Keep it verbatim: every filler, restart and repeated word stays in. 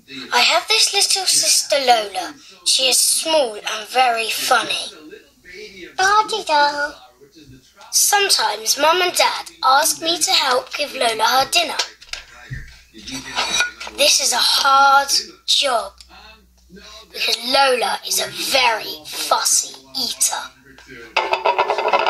I have this little sister Lola. She is small and very funny. Ba-dee-da. Sometimes Mum and Dad ask me to help give Lola her dinner. This is a hard job because Lola is a very fussy eater.